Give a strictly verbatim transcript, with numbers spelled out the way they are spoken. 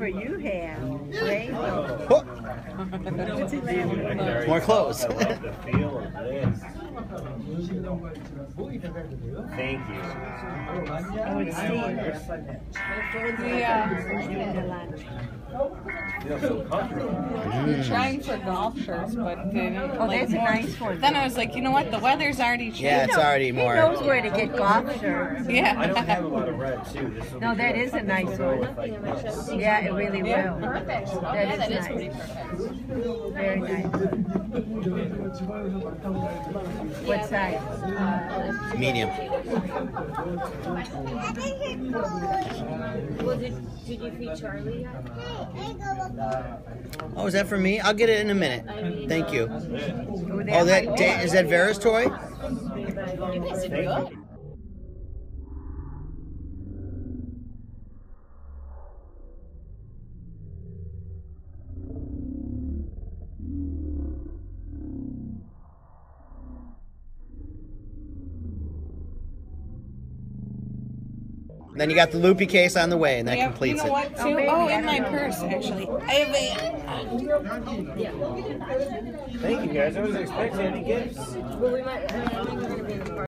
For you have, right? Oh. More clothes. I love the feel of this. Thank you. I would see. Yeah. Feel so comfortable. We're trying for golf shirts, but then Oh, like, that's a more, nice one. Then I was like, you know what? The weather's already changed. Yeah, it's already He more. knows where to get golf shirts. Yeah. I don't have a lot of red too. This will No, be that good. is a nice Go one. with, like, this. Yeah, it really Yeah. will. Perfect. That Yeah, is that is nice. pretty perfect. Very nice. What size? Medium. Well, did, did you feed Charlie yet? Oh, is that for me? I'll get it in a minute. Thank you. Oh, Oh, that da- is that Vera's toy? You guys did good. Then you got the loopy case on the way, and that Yep. You completes know it. what? Too? Oh, in my purse actually. I have a. Thank you guys. I wasn't expecting any gifts. Well, we might. I think we're gonna be in the park.